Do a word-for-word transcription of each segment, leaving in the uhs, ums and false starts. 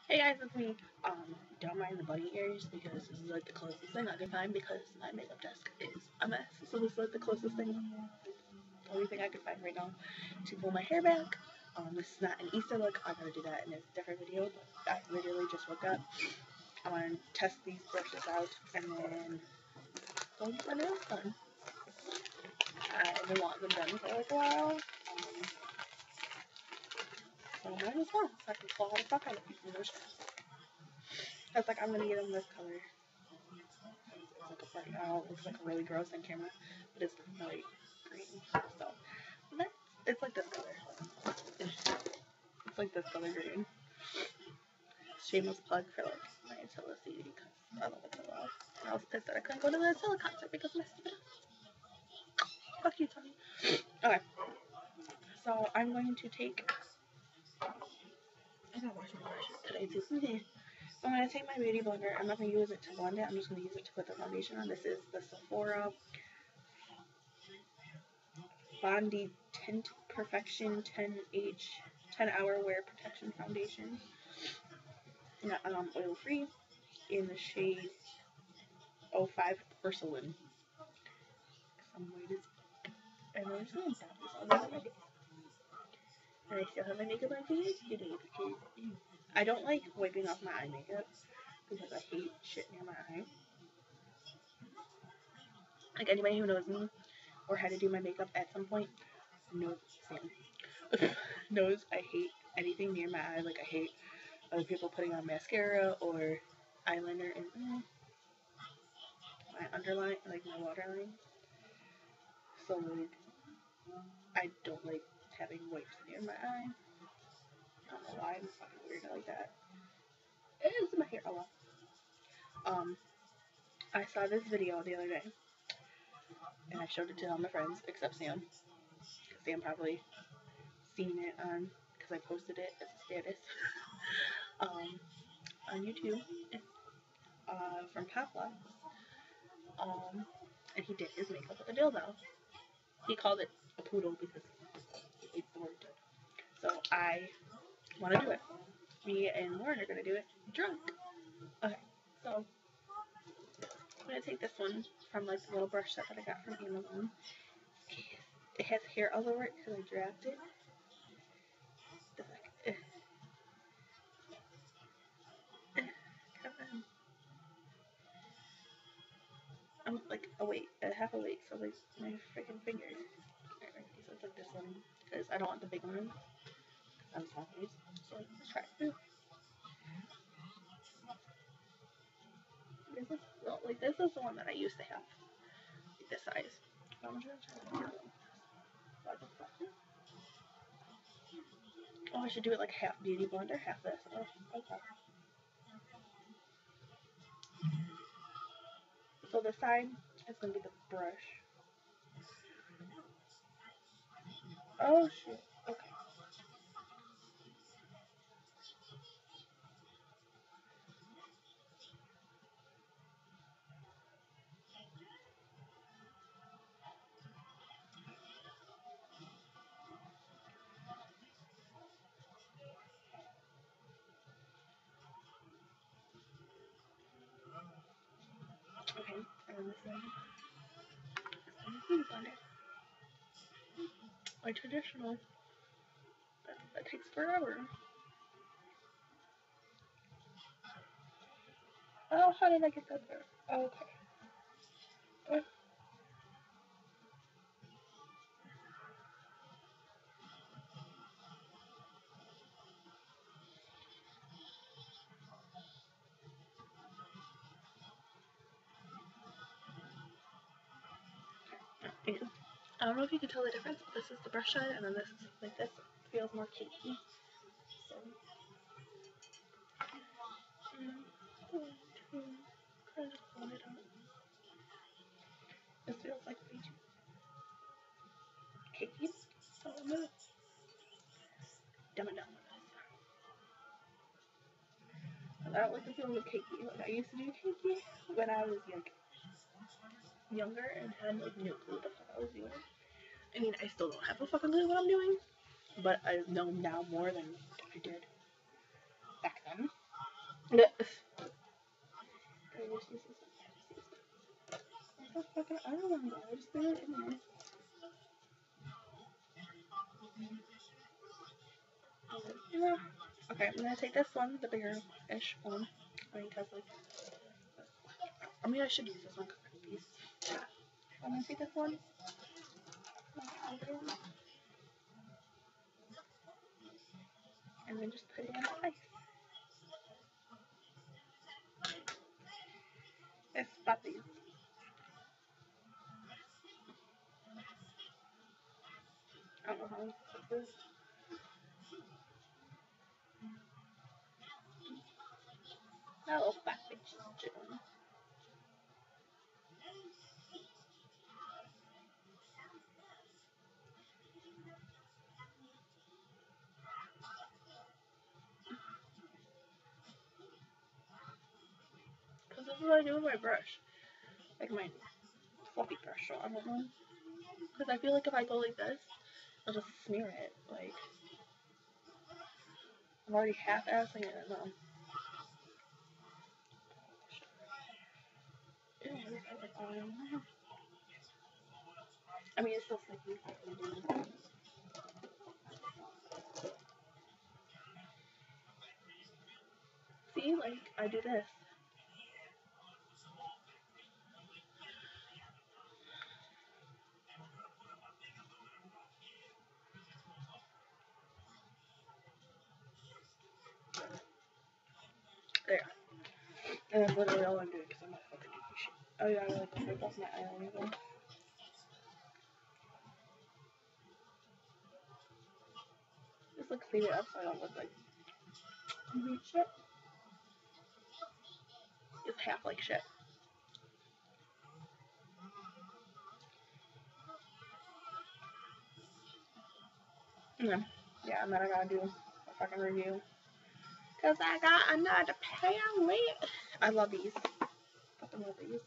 Hey guys, it's me. Um, don't mind the bunny ears because this is like the closest thing I can find because my makeup desk is a mess. So this is like the closest thing, the only thing I can find right now to pull my hair back. Um, this is not an Easter look. I'm gonna do that in a different video. But I literally just woke up. I want to test these brushes out and then go get my nails done. I've been wanting them done for like a while. Um, so might as well. So I can claw the fuck out of these brushes. I was like, I'm gonna get them this color. It's like a party owl. It looks like really gross on camera, but it's really green. So that's, it's like this color. It's like this color green. Shameless plug for like my Attila C D because I love Attila. And I was pissed that I couldn't go to the Attila concert because of my stupid. Fuck you, Tony. Okay. So I'm going to take. I gotta wash my brushes today too. So I'm gonna take my beauty blender. I'm not gonna use it to blend it. I'm just gonna use it to put the foundation on. This is the Sephora Bondi Tint Perfection ten H ten hour wear protection foundation. Um, oil free in the shade oh five Porcelain. Some way to. And I'm just gonna tap this on my face. And I still have my makeup on today because I don't like wiping off my eye makeup because I hate shit near my eye. Like anybody who knows me or had to do my makeup at some point knows same. knows I hate anything near my eye. Like I hate other people putting on mascara or eyeliner and mm, my underline, like my waterline. So like I don't like having wipes near my eye. I don't know why I'm fucking weird like that. It's in my hair. Oh well. Um, I saw this video the other day, and I showed it to all my friends except Sam. Sam probably seen it on because I posted it as a status um, on YouTube uh, from Papa. Um, and he did his makeup with a dildo. He called it a poodle because he hates the word dildo. So I want to do it. Me and Lauren are gonna do it drunk. Okay, so I'm gonna take this one from like the little brush set that I got from Amazon. It has hair all over it because I dropped it. Like, uh, come on. I'm like awake, uh, half awake, so like my freaking fingers. Alright, so it's like this one because I don't want the big one. I'm sorry. So let's try it. This is well, like this is the one that I used to have, like this size. I'm gonna try it. Oh, I should do it like half beauty blender, half this. Oh, okay. So the side is gonna be the brush. Oh shit. Okay. Okay. And this one. Beauty blender. Like traditional. That, that takes forever. Oh, how did I get that there? Oh, okay. Oh. I don't know if you can tell the difference, but this is the brush side, and then this is like this. It feels more cakey. So, um, one, two, kind of blend it out. This feels like way too cakey. So I'm gonna dumb it down with this. I don't like the feeling of cakey. Like I used to do cakey when I was like younger and had like no clue what the fuck I was doing. I mean, I still don't have a fucking clue what I'm doing, but I know now more than I did back then. Yeah. I don't know. I just threw it in there. Yeah. Okay, I'm gonna take this one, the bigger-ish one. I mean, cause like, I mean, I should use this one because of these. Yeah. I'm gonna take this one. And then just put it in the ice. It's puppies. I don't know how this is. That little fat bitch is chilling. Because this is what I do with my brush. Like my fluffy brush, so I don't know. Because I feel like if I go like this, I'll just smear it. Like, I'm already half-assing it. No. I mean, it's still sticky. See, like, I do this. There. And that's literally all I'm doing because I'm not fucking doing shit. Oh yeah, I like to take off my eyeliner. Just like clean it up so I don't look like complete shit. Just half like shit. Yeah. Yeah, and then I gotta do a fucking review. Cause I got another palette. I love these. Fucking love these.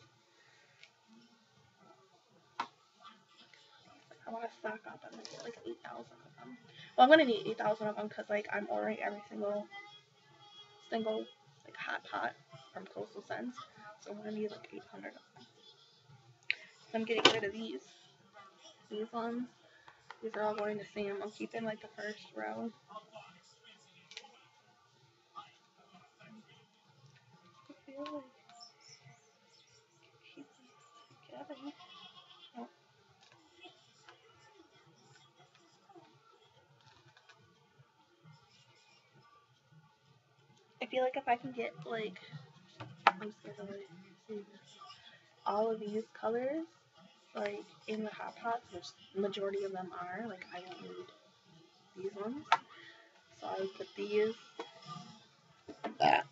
I want to stock up and get like eight thousand of them. Well, I'm gonna need eight thousand of them because like I'm ordering every single single like hot pot from Coastal Scents, so I'm gonna need like eight hundred of them. So I'm getting rid of these. These ones. These are all going to Sam. I'm keeping like the first row. I feel like keep these together. Oh. I feel like if I can get like I'm scared of like all of these colors like in the hot pots, which the majority of them are, like I don't need these ones. So I would put these that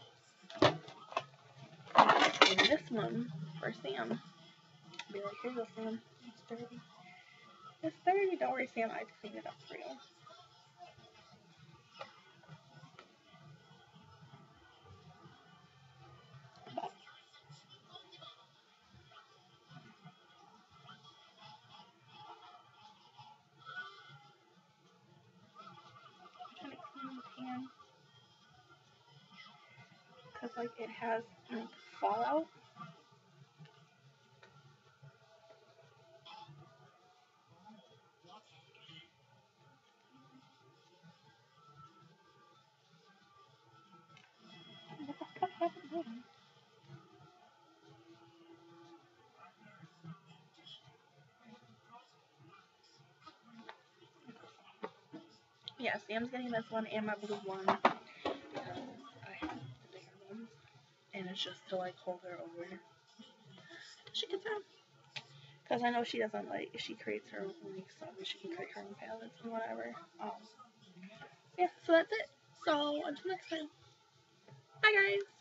and this one for Sam. Be like, here you go, Sam. It's dirty. It's dirty. Don't worry, Sam. I'd clean it up for you. I'm trying to clean the pan because like it has like fallout. Yeah, Sam's getting this one and my blue one because I have the bigger ones, and it's just to like hold her over till she gets out. Because I know she doesn't like, if she creates her own like stuff, she can create her own palettes and whatever. Um, yeah, so that's it. So until next time, bye guys.